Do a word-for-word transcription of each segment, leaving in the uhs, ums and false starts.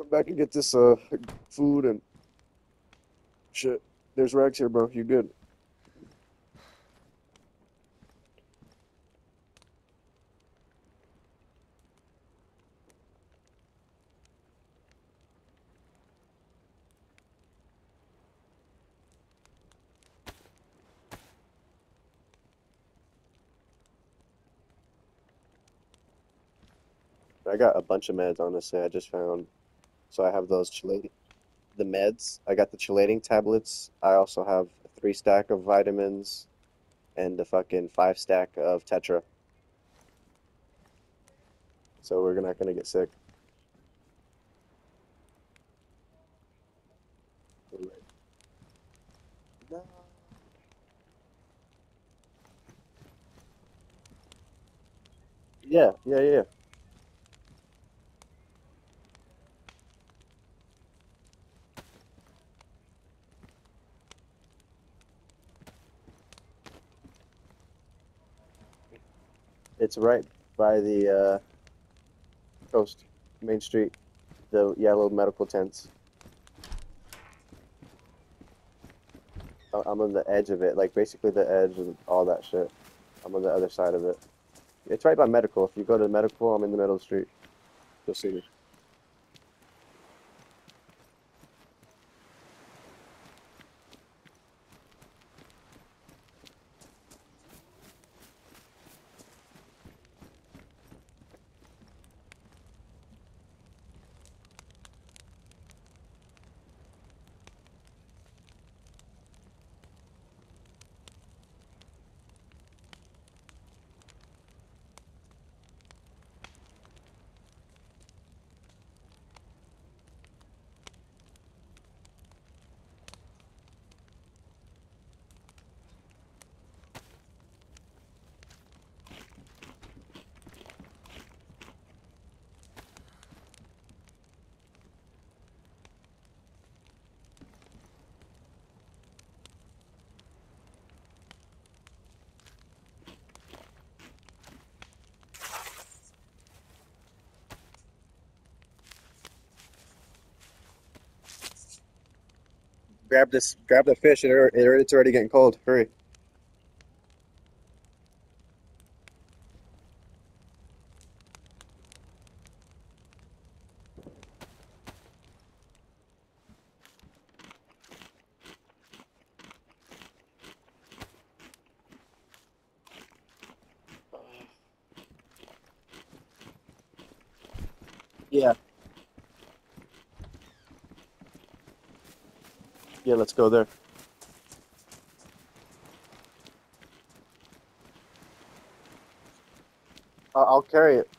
Come back and get this uh food and shit. There's rags here, bro. You good? I got a bunch of meds, honestly. I just found. So I have those chelating, the meds. I got the chelating tablets. I also have a three stack of vitamins and a fucking five stack of Tetra. So we're not gonna get sick. No. Yeah, yeah, yeah. It's right by the uh, coast, Main Street, the yellow medical tents. I- I'm on the edge of it, like basically the edge of all that shit. I'm on the other side of it. It's right by medical. If you go to medical, I'm in the middle of the street. You'll see me. Grab this, grab the fish. It, it, it's already getting cold. Hurry. Yeah, yeah. Let's go there. I'll, I'll carry it.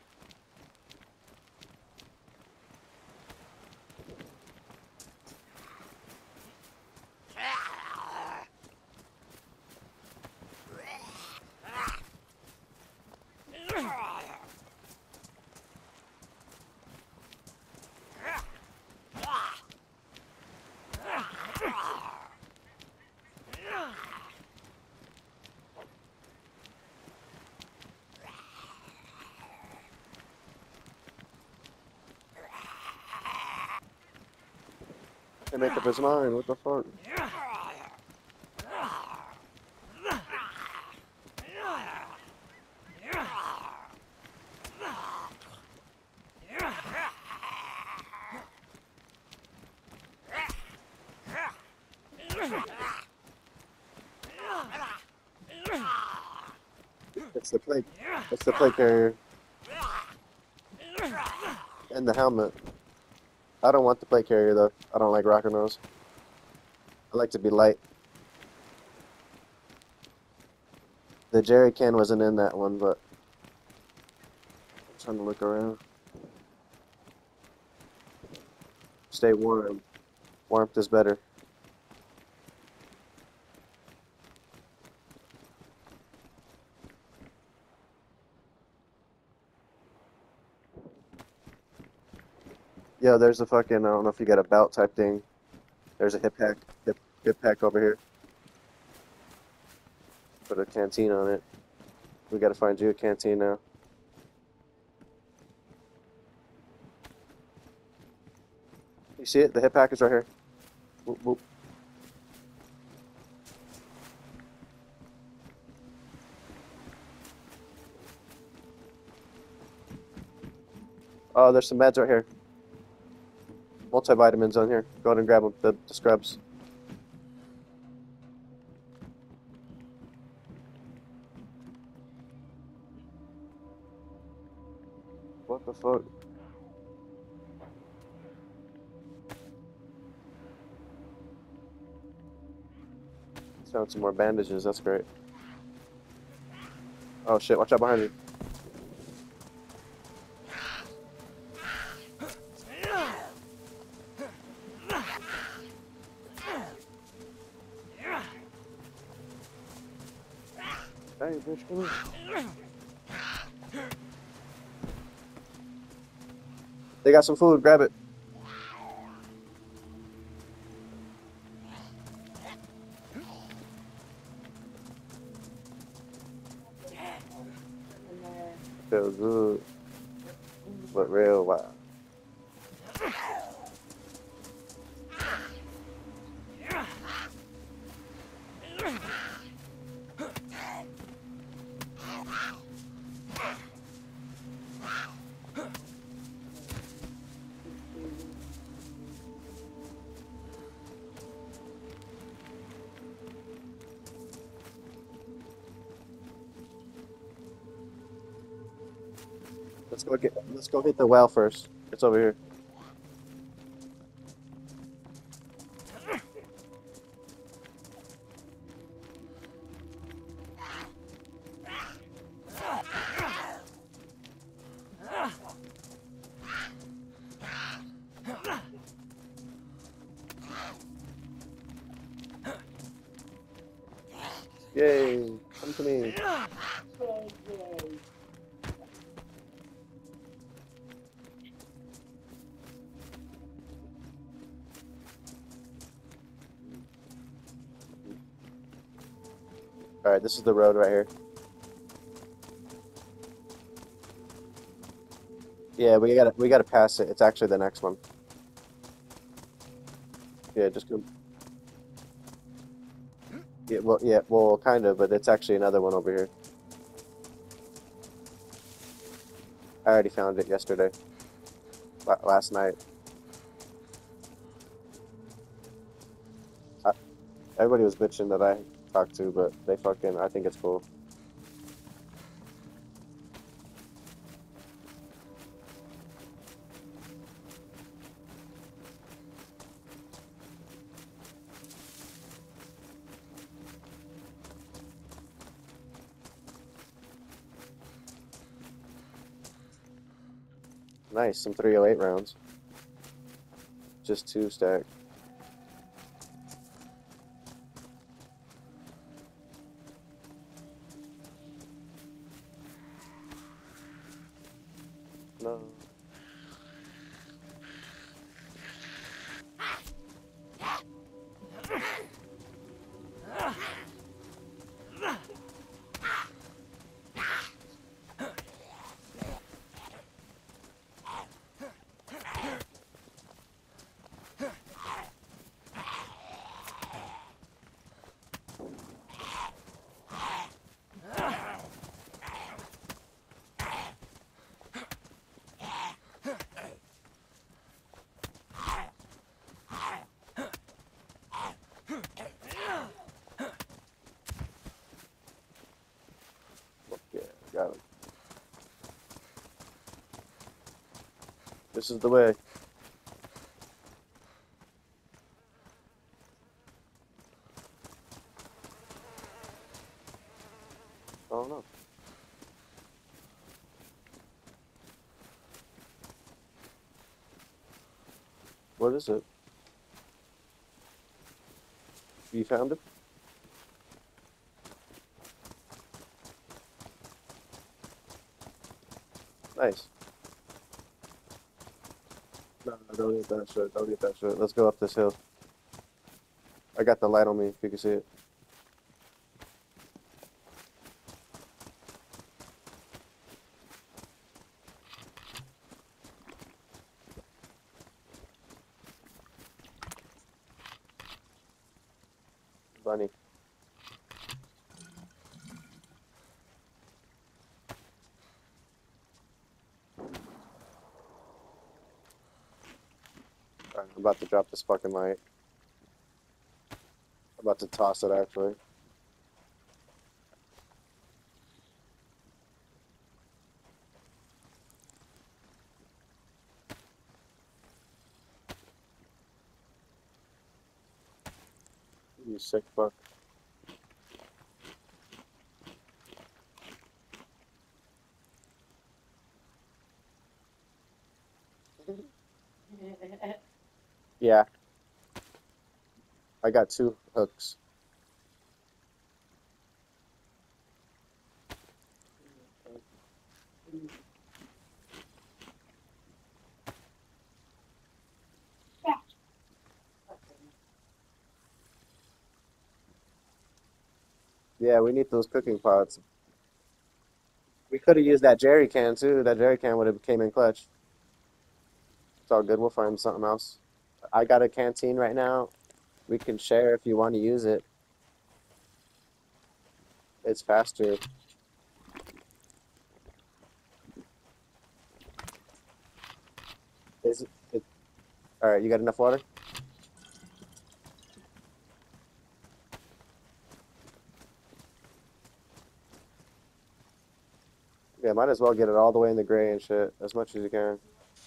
And make up his mind. What the fuck? It's the plate. It's the plate carrier and the helmet. I don't want the plate carrier though. I don't like rocking those. I like to be light. The jerry can wasn't in that one, but I'm trying to look around. Stay warm. Warmth is better. Yo, there's a fucking, I don't know if you got a belt type thing. There's a hip pack, hip, hip pack over here. Put a canteen on it. We gotta find you a canteen now. see it? The hit pack is right here. Whoop, whoop. Oh, there's some meds right here. Multivitamins on here. Go ahead and grab them, the, the scrubs. What the fuck? Found some more bandages, that's great. Oh shit, watch out behind you. Hey, bitch, come here. They got some food, grab it. Feels good, but real wild. Let's go get. Let's go hit the well first. It's over here. Yay! Come to me. All right, this is the road right here. Yeah, we gotta we gotta pass it. It's actually the next one. Yeah, just go. Yeah, well, yeah, well, kind of, but it's actually another one over here. I already found it yesterday, la last night. I, everybody was bitching that I talked to, but they fucking, I think it's cool. Nice, some three oh eight rounds. Just two stack. No. Yeah, got it. This is the way. Oh no. What is it? You found it? Nice. No, no, don't get that shit. Don't get that shit. Let's go up this hill. I got the light on me if you can see it. Alright, I'm about to drop this fucking light. I'm about to toss it actually. You sick fuck. Yeah, I got two hooks. Yeah, we need those cooking pots. We could have used that jerry can too. That jerry can would have came in clutch. It's all good. We'll find something else. I got a canteen right now. We can share if you want to use it. It's faster. Is it, it, all right, you got enough water? Yeah, might as well get it all the way in the gray and shit as much as you can.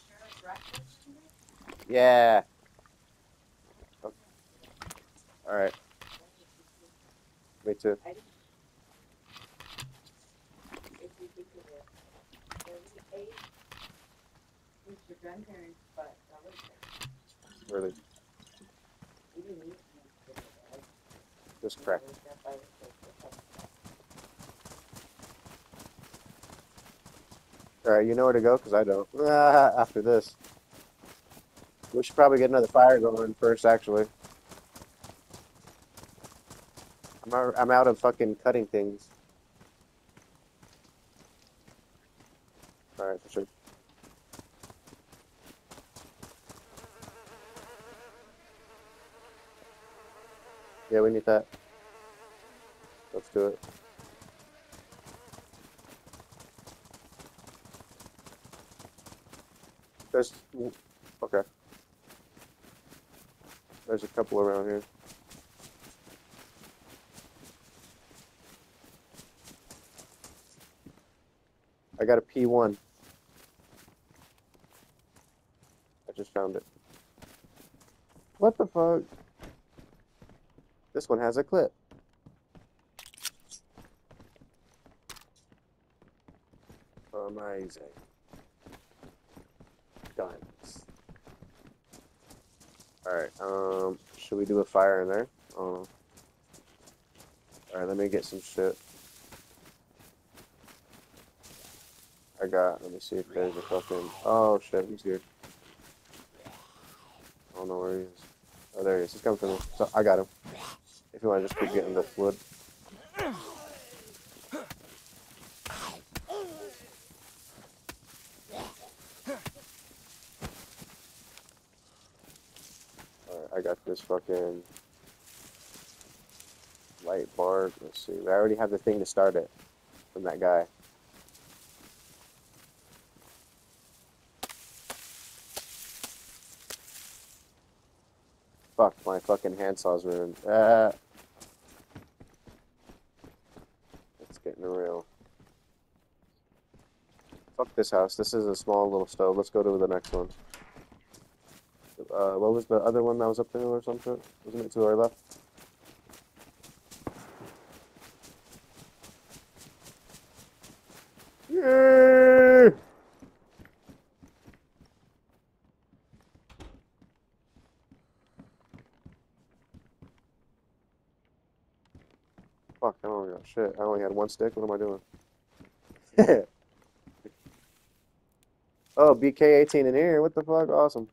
Yeah. Okay. All right. Me too. Really. Just crack. All right, you know where to go? Because I don't. Ah, after this. We should probably get another fire going first, actually. I'm out, I'm out of fucking cutting things. All right, for sure. Yeah, we need that. Let's do it. There's... Okay. There's a couple around here. I got a P one. I just found it. What the fuck? This one has a clip. Amazing. Guns. Alright, um, should we do a fire in there? Oh. Alright, let me get some shit. I got, let me see if there's a fucking, oh shit, he's here. I don't know where he is. Oh, there he is. He's coming for me. So, I got him. If you want to just keep getting this wood. Alright, I got this fucking light bar. Let's see. I already have the thing to start it from that guy. Fuck, my fucking handsaw's ruined. Uh, it's getting real. Fuck this house. This is a small little stove. Let's go to the next one. Uh, what was the other one that was up there or something? Wasn't it to our left? Yeah! Fuck, I don't got shit. I only had one stick. What am I doing? Oh, B K eighteen in here. What the fuck? Awesome.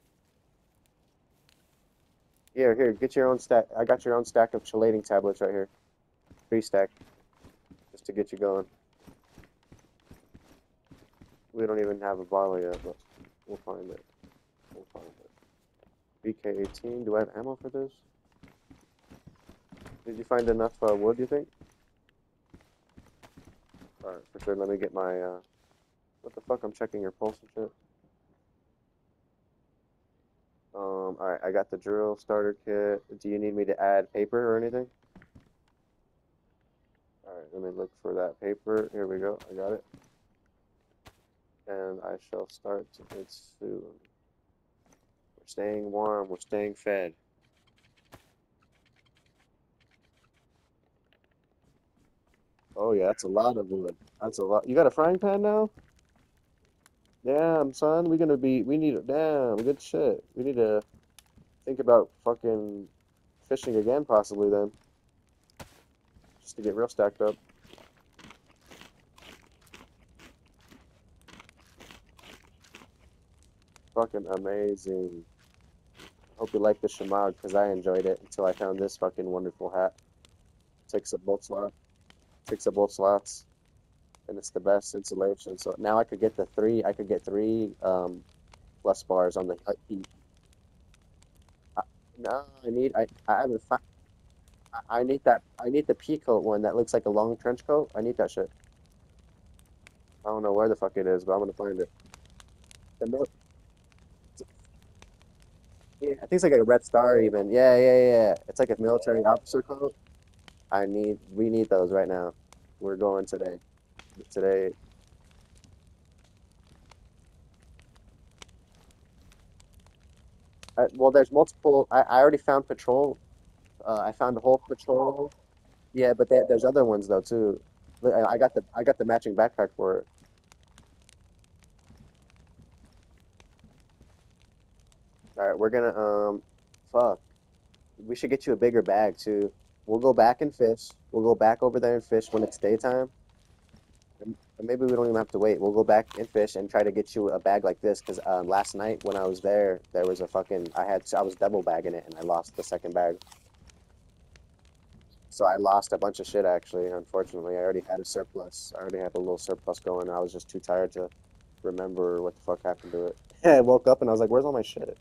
Here, here, get your own stack. I got your own stack of chelating tablets right here. Three stack. Just to get you going. We don't even have a bottle yet, but we'll find it. We'll find it. B K eighteen. Do I have ammo for this? Did you find enough uh, wood, do you think? Alright, for sure. Let me get my, uh... What the fuck? I'm checking your pulse and shit. Um, all right, I got the drill starter kit. Do you need me to add paper or anything? All right, let me look for that paper. Here we go. I got it. And I shall start it soon. We're staying warm. We're staying fed. Oh yeah, that's a lot of wood. That's a lot. You got a frying pan now? Damn, son. We gonna be. We need. Damn, good shit. We need to think about fucking fishing again, possibly then, just to get real stacked up. Fucking amazing. Hope you like the Shimag because I enjoyed it until I found this fucking wonderful hat. Takes up both slots. Takes up both slots, and it's the best insulation. So now I could get the three. I could get three um plus bars on the hut heat. I, no, I need. I I haven't. fi- I I need that. I need the pea coat one that looks like a long trench coat. I need that shit. I don't know where the fuck it is, but I'm gonna find it. The mil yeah, I think it's like a red star even. Yeah, yeah, yeah. Yeah. It's like a military officer coat. I need. We need those right now. We're going today. Today. I, well, there's multiple. I, I already found patrol. Uh, I found a whole patrol. Yeah, but there, there's other ones though too. Look, I I got the I got the matching backpack for it. All right, we're gonna um, fuck. We should get you a bigger bag too. We'll go back and fish. We'll go back over there and fish when it's daytime. And and maybe we don't even have to wait. We'll go back and fish and try to get you a bag like this. Because um, last night when I was there, there was a fucking I had I was double bagging it and I lost the second bag. So I lost a bunch of shit actually. Unfortunately, I already had a surplus. I already had a little surplus going. I was just too tired to remember what the fuck happened to it. Yeah, I woke up and I was like, "Where's all my shit?"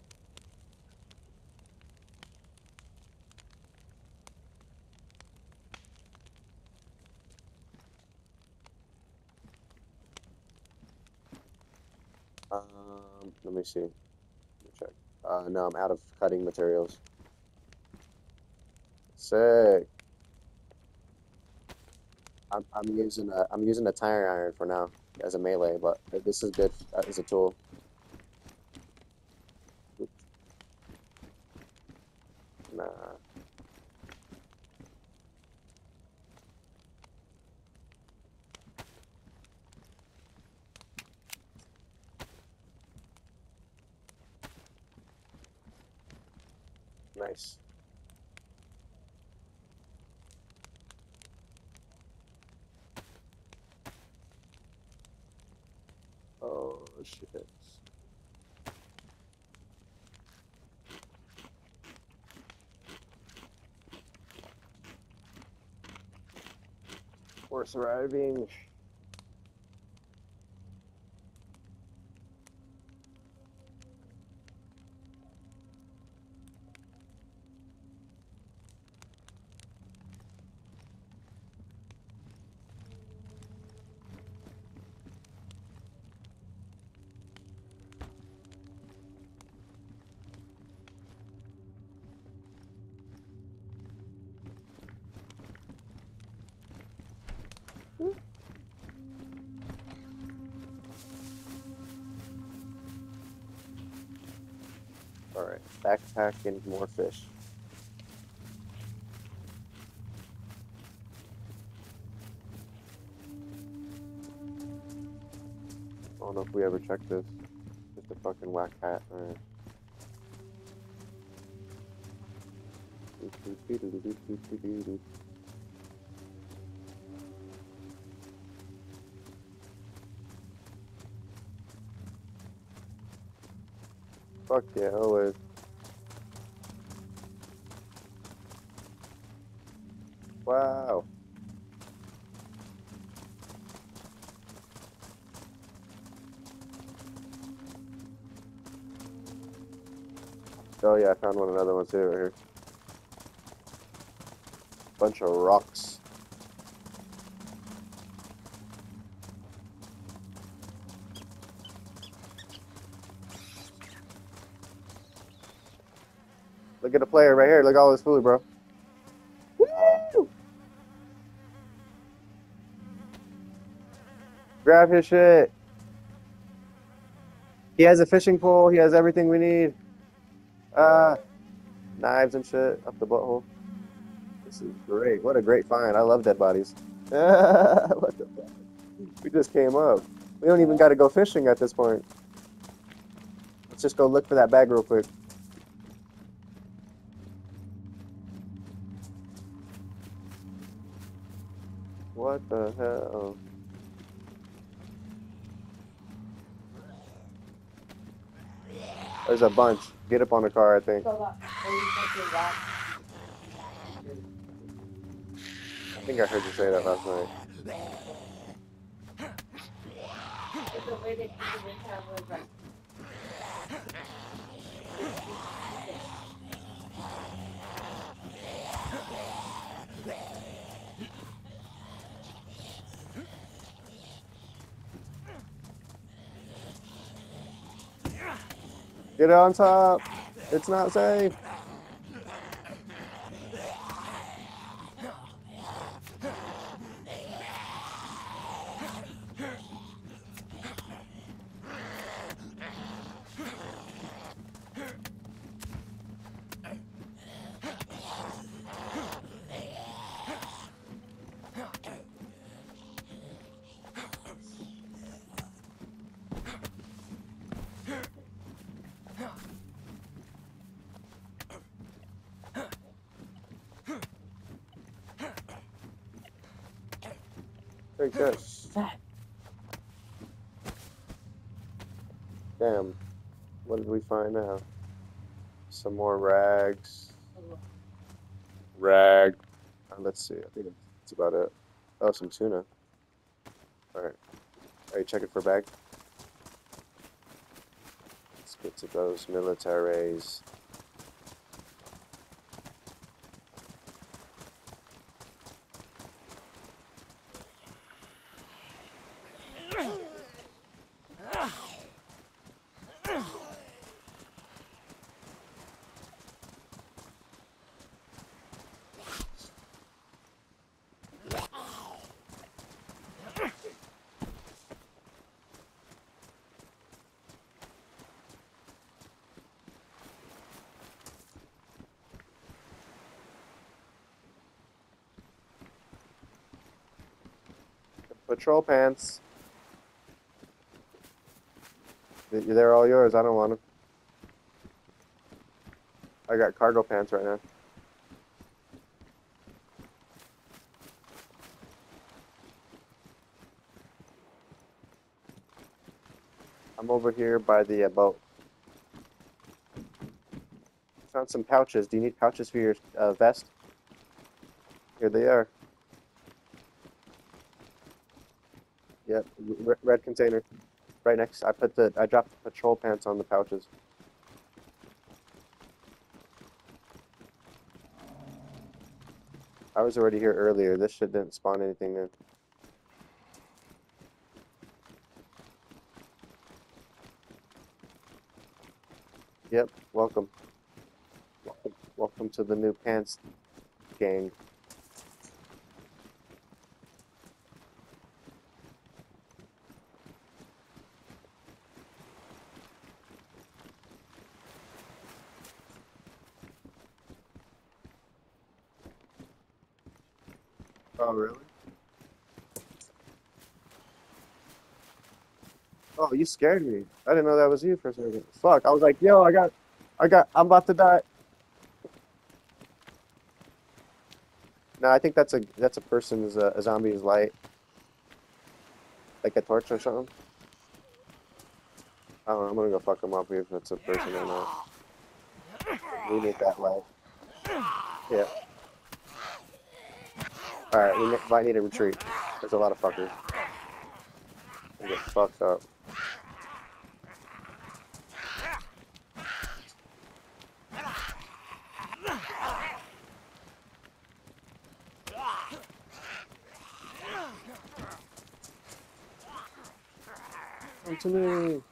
Um, let me see. Let me check. Uh, no, I'm out of cutting materials. Sick. I'm I'm using a I'm using a tire iron for now as a melee, but this is good uh, as a tool. Nah, nice. Oh shit. We're surviving. All right, backpack and more fish. I don't know if we ever checked this. Just a fucking whack hat. All right. Fuck yeah, always. Wow. Oh yeah, I found one another one too right here. Bunch of rocks. Look at the player right here. Look at all this food, bro. Woo! Grab his shit. He has a fishing pole. He has everything we need. Uh, knives and shit up the butthole. This is great. What a great find. I love dead bodies. What the fuck? We just came up. We don't even got to go fishing at this point. Let's just go look for that bag real quick. What the hell? There's a bunch. Get up on the car, I think. I think I heard you say that last night. Get on top. It's not safe. Take this. Damn. What did we find now? Some more rags. Rag. Uh, let's see. I think that's about it. Oh, some tuna. Alright. Are you checking for a bag? Let's get to those militaries. Patrol pants. They're all yours. I don't want them. I got cargo pants right now. I'm over here by the uh, boat. Found some pouches. Do you need pouches for your uh, vest? Here they are. Yep, red, red container. Right next. I put the. I dropped the patrol pants on the pouches. I was already here earlier. This shit didn't spawn anything in. Yep, welcome. Welcome, welcome to the new pants gang. Oh, really? Oh, you scared me. I didn't know that was you for a second. Fuck, I was like, yo, I got, I got, I'm about to die. No, I think that's a, that's a person's, uh, a zombie's light. Like a torch or something. I don't know, I'm gonna go fuck him up here if that's a person or not. We need that light. Yeah. Alright, we might need to retreat. There's a lot of fuckers. We get fucked up. Come to me.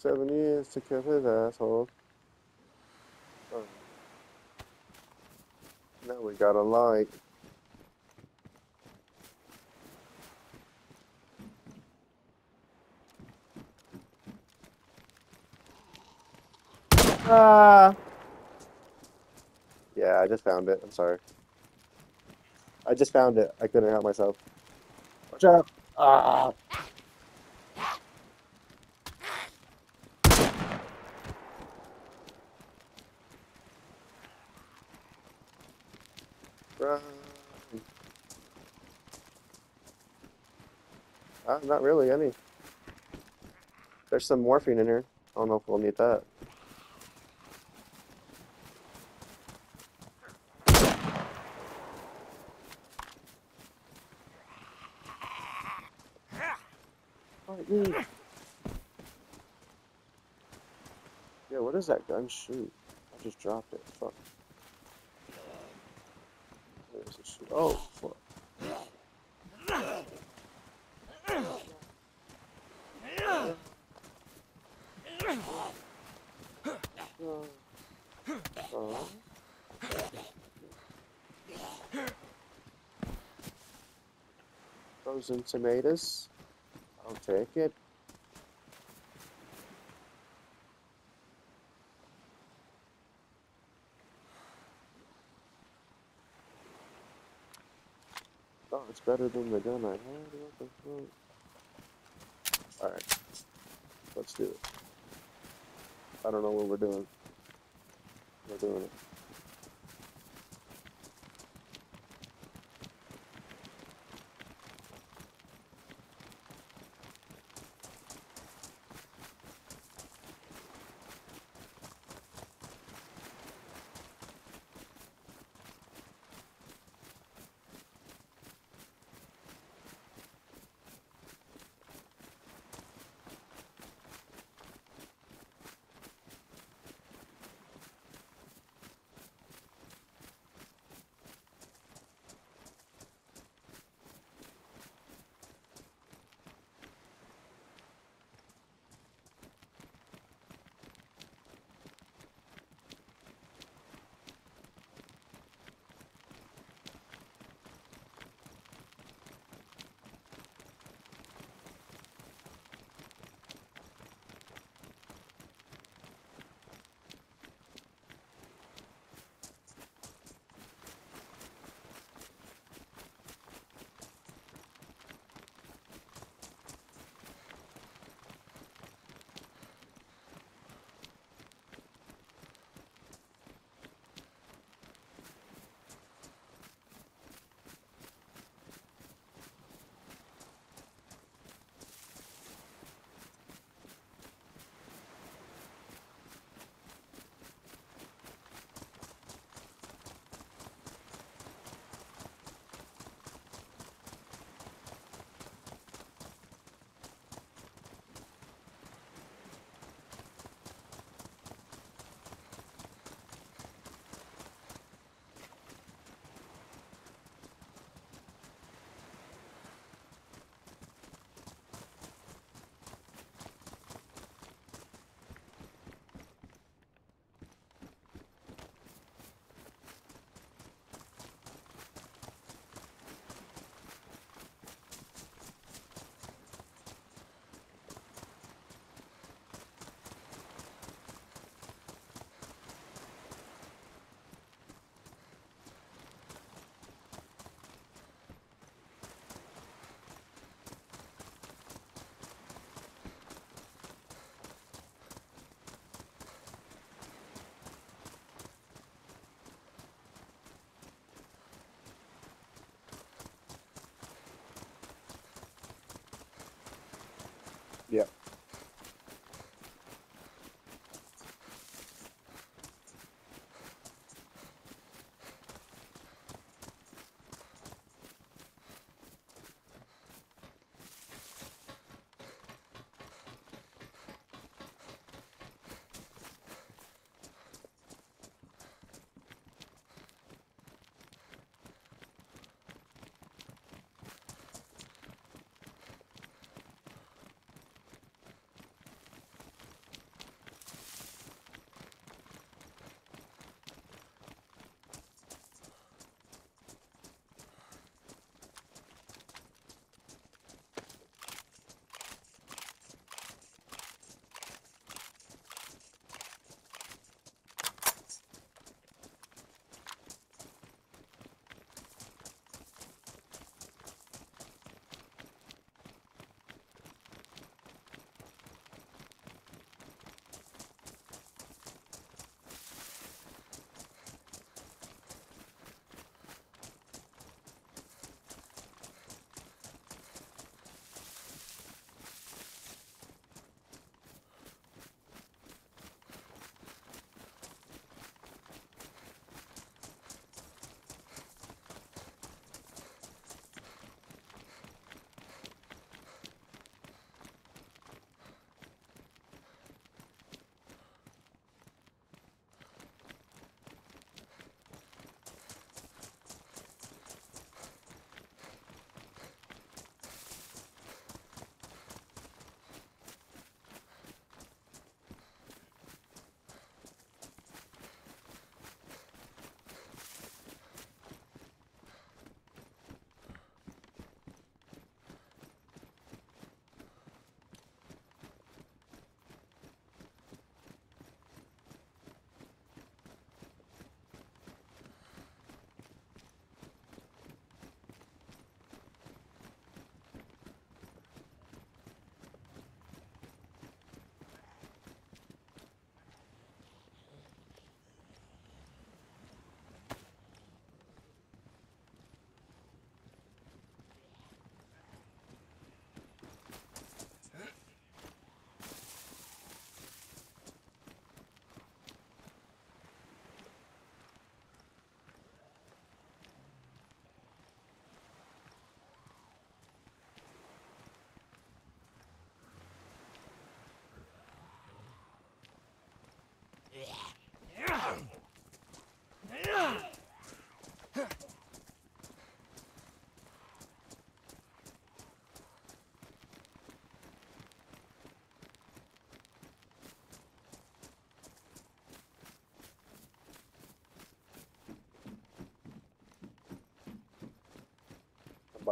seven years to kill his asshole. Oh, now we got a light. Ah! Yeah, I just found it. I'm sorry. I just found it. I couldn't help myself. Watch out! Ah! Run! Ah, not really any. There's some morphine in here. I don't know if we'll need that. Fight me! Yeah, what does that gun shoot? I just dropped it. Fuck. Where does it shoot? Oh, fuck. Oh, oh. Frozen tomatoes. I'll take it. Oh, it's better than the gun I had. What the fuck? Alright, let's do it. I don't know what we're doing. We're doing it.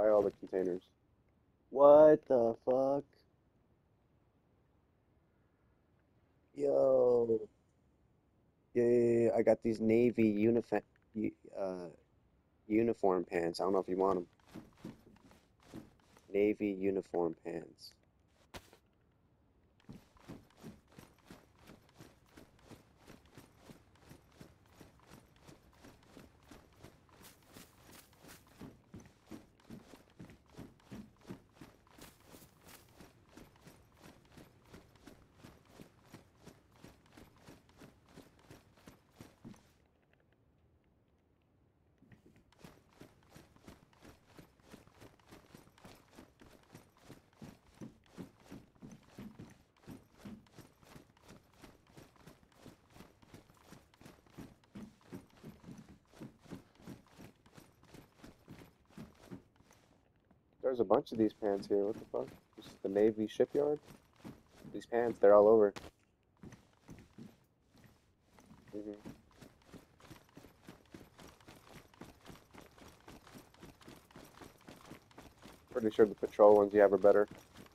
buy all the containers. What the fuck? Yo. Yeah, yeah, yeah, I got these navy uniform uh uniform pants. I don't know if you want them. Navy uniform pants. There's a bunch of these pants here. What the fuck? This is the Navy shipyard? These pants, they're all over. hmm Pretty sure the patrol ones you have are better.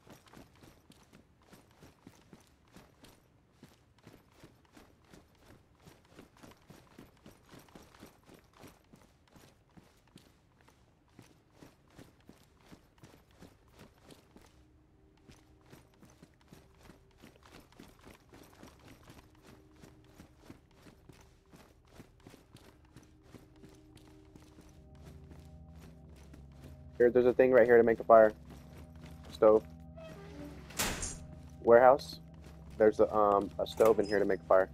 Here, there's a thing right here to make a fire. Stove. Warehouse. There's a, um, a stove in here to make a fire.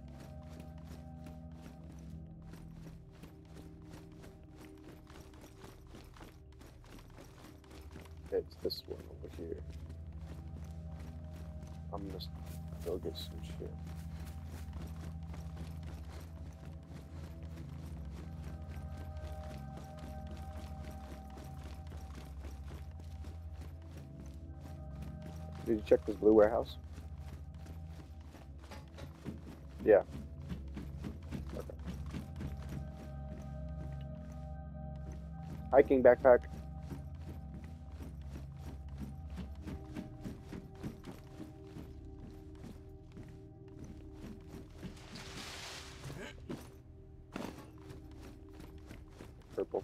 It's this one over here. I'm gonna go get some shit. Did you check this blue warehouse? Yeah. Okay. Hiking backpack. Purple.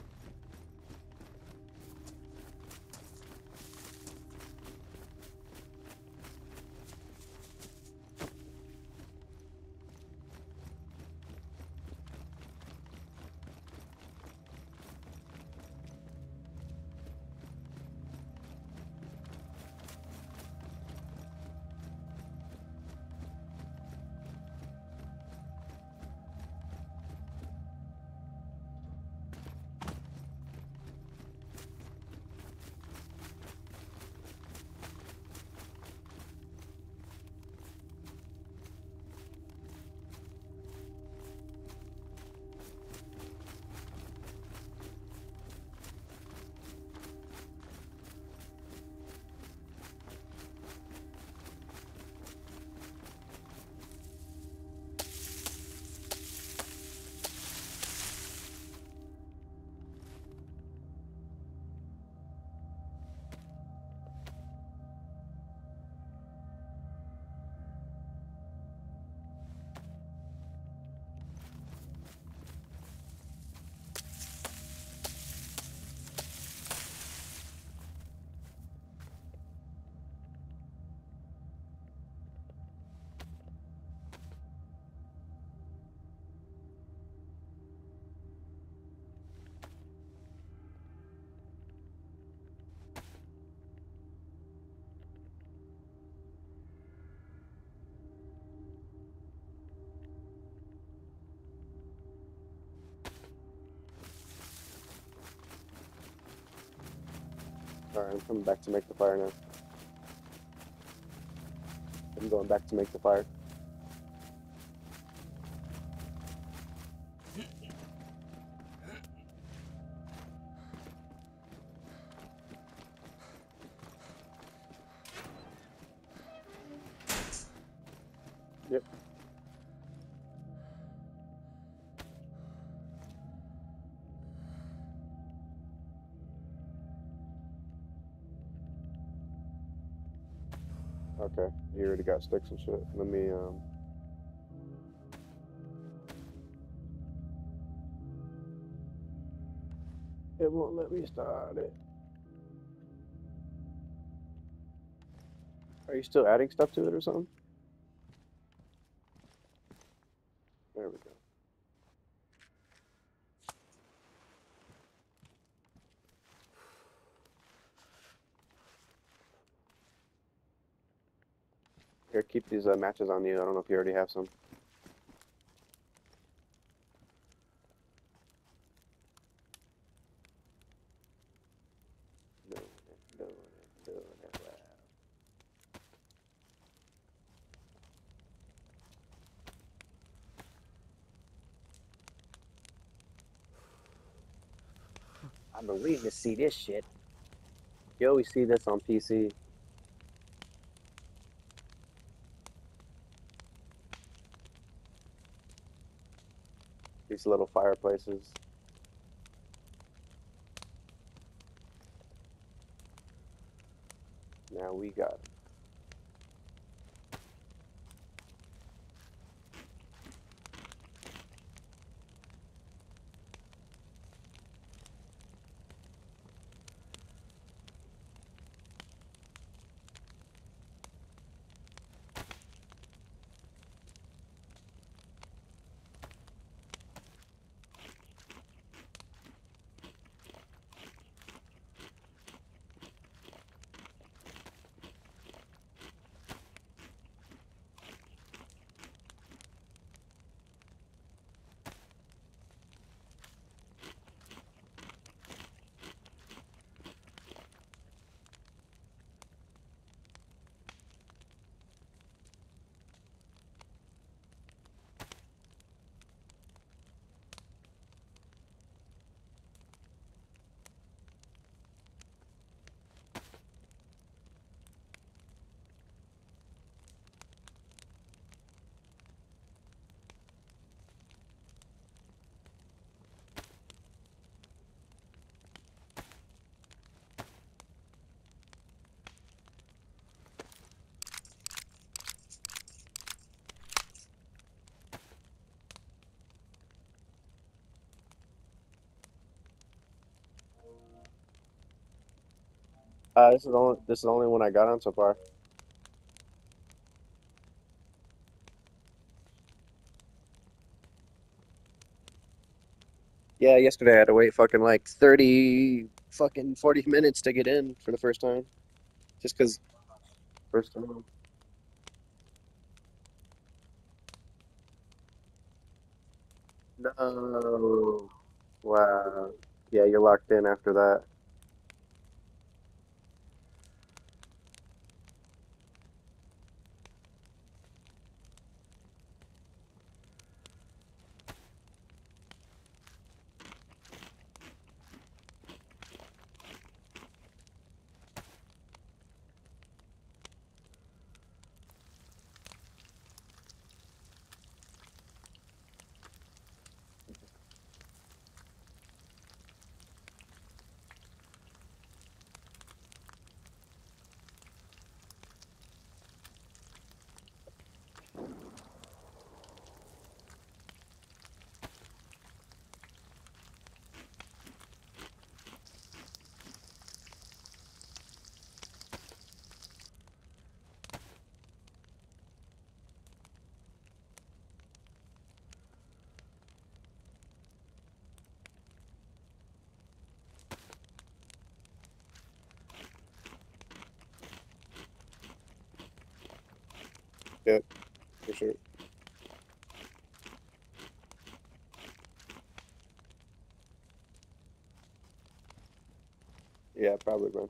Alright, I'm coming back to make the fire now. I'm going back to make the fire. Yep. Okay, you already got sticks and shit. Let me um. It won't let me start it. Are you still adding stuff to it or something? There we go. Here, keep these uh, matches on you. I don't know if you already have some. Doing it, doing it, doing it well. I've been waiting to see this shit. You always see this on P C. These little fireplaces. Now we got it. Uh, this is the only this is the only one I got on so far. Yeah, yesterday I had to wait fucking like thirty fucking forty minutes to get in for the first time. Just 'cause first time. No. Wow. Yeah, you're locked in after that. Yep, for sure. Yeah, probably, man.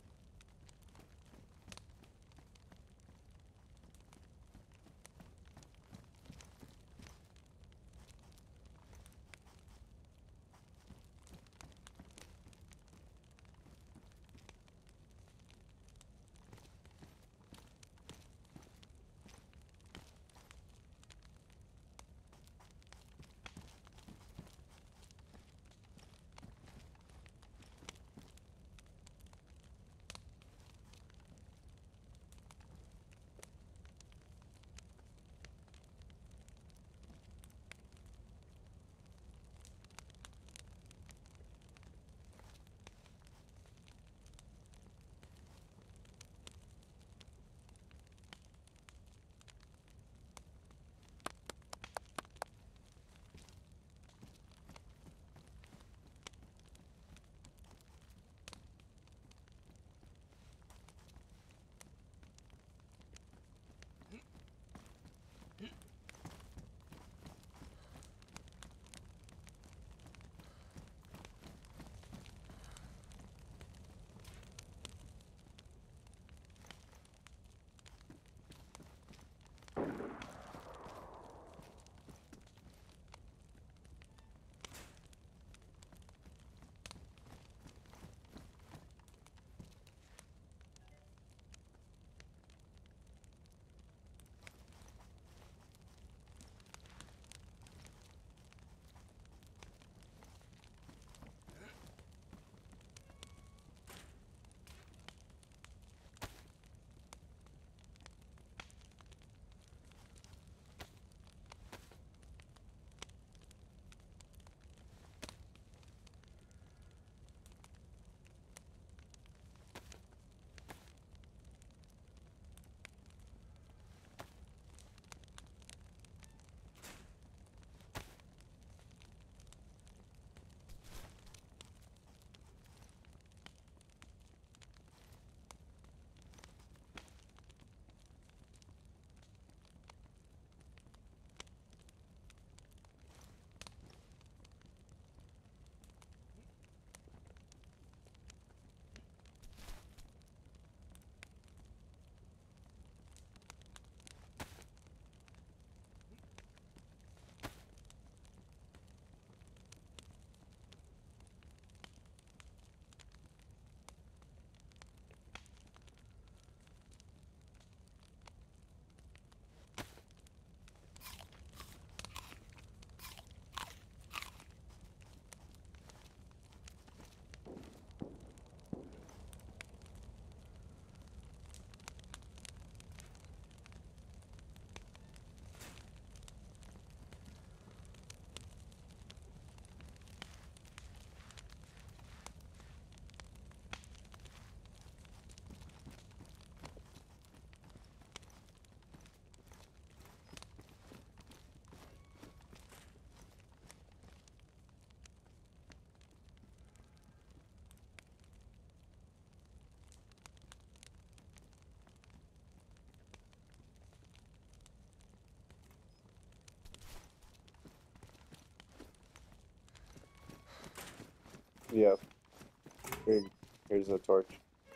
Yeah. Here, here's a torch.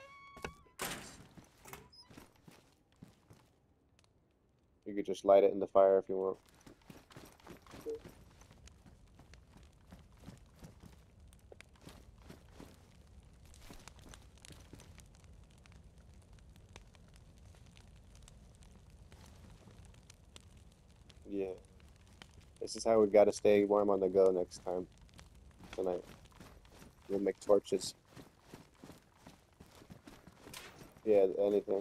You could just light it in the fire if you want. Yeah. This is how we gotta stay warm on the go next time. Tonight. We'll make torches. Yeah, anything.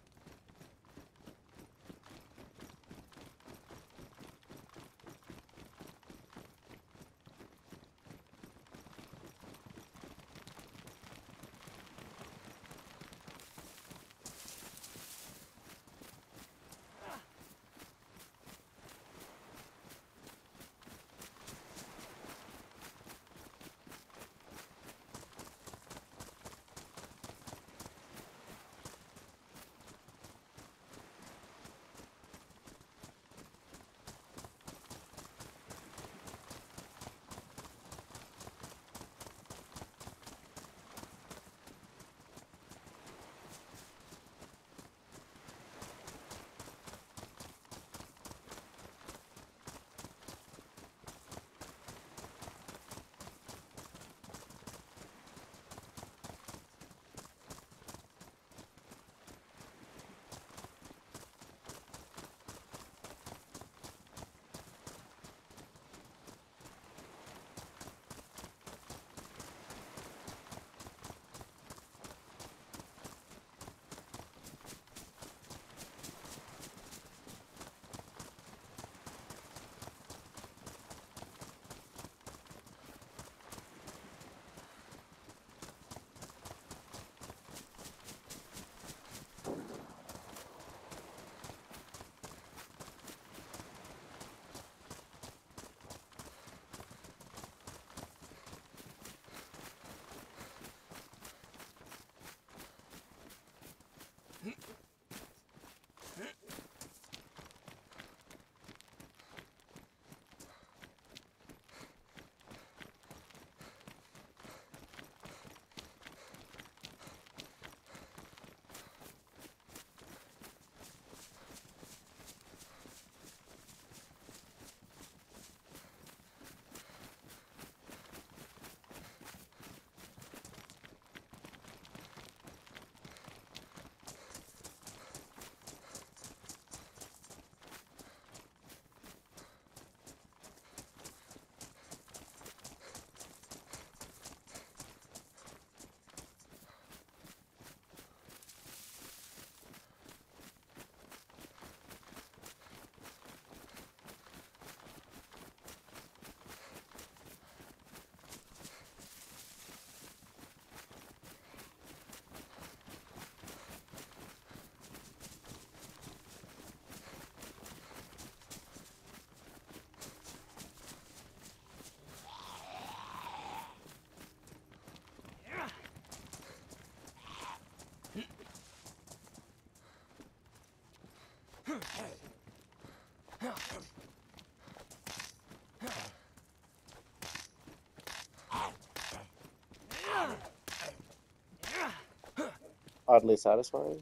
Oddly satisfying.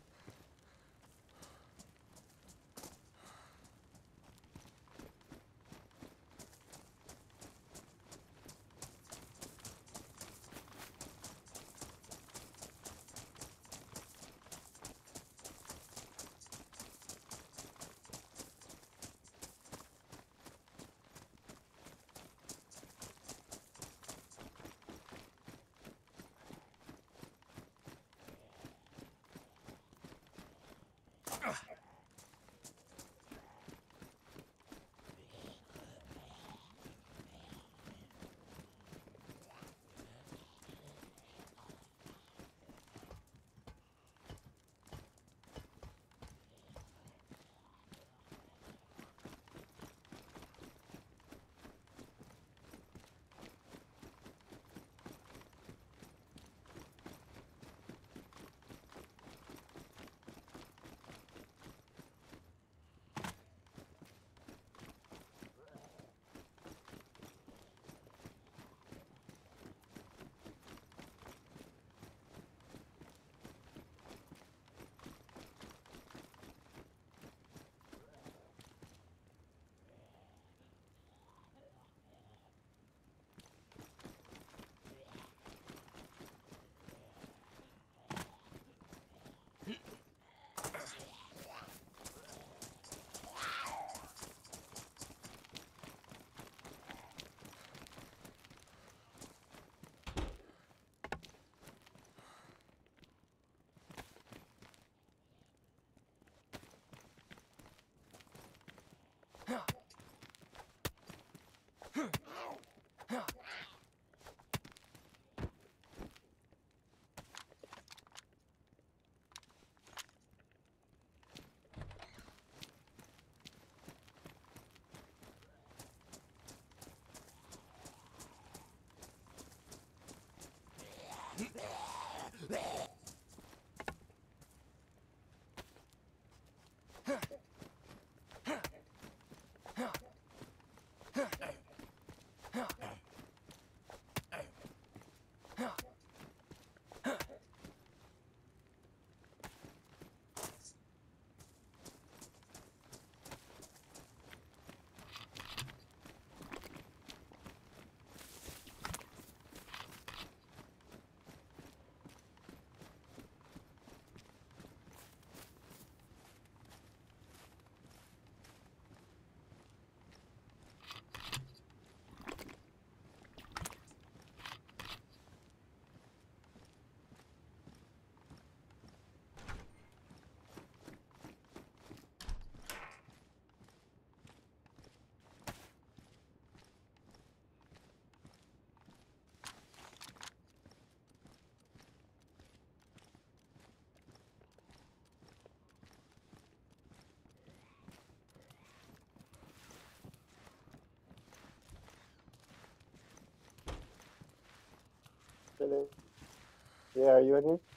Hello. Yeah, are you in here?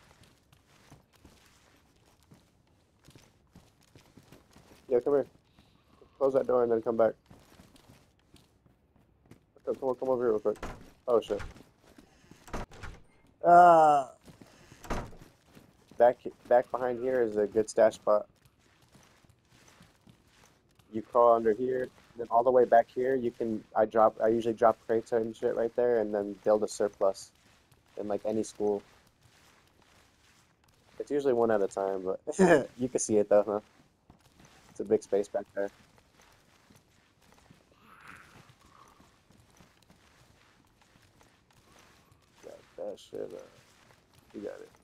Yeah, come here. Close that door and then come back. Okay, come on, come over here real quick. Oh shit. Ah. Back, back behind here is a good stash spot. You crawl under here, then all the way back here. You can. I drop. I usually drop crates and shit right there, and then build a surplus in like any school. It's usually one at a time, but you can see it though, huh? It's a big space back there. Got that shit. Uh, you got it.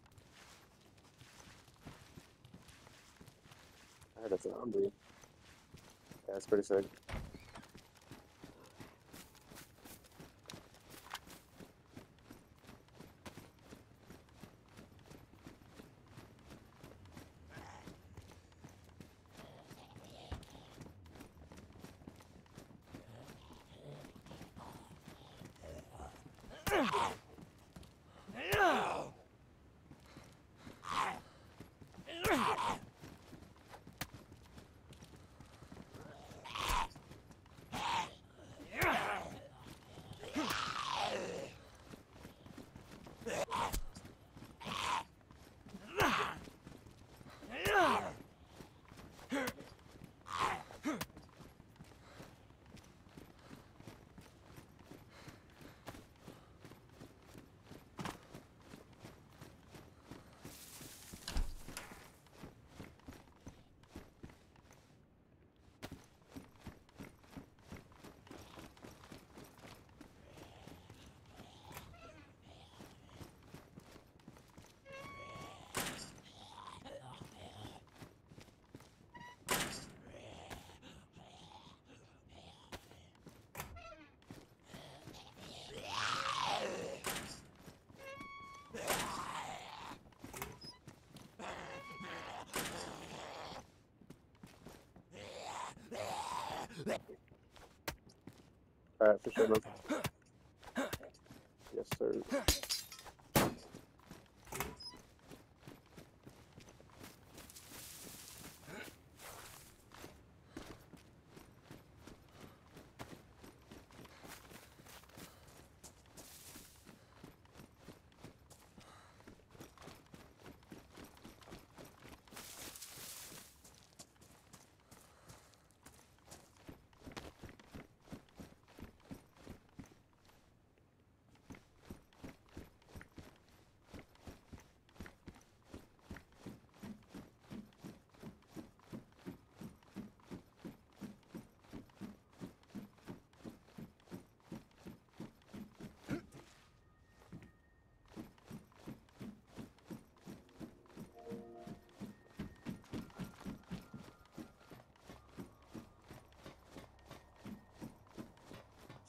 I heard a zombie. Yeah, that's pretty sick. All right, for sure, man. Yes, sir.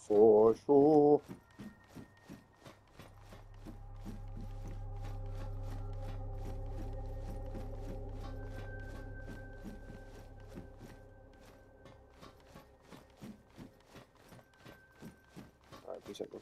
for sure. Alright, two seconds.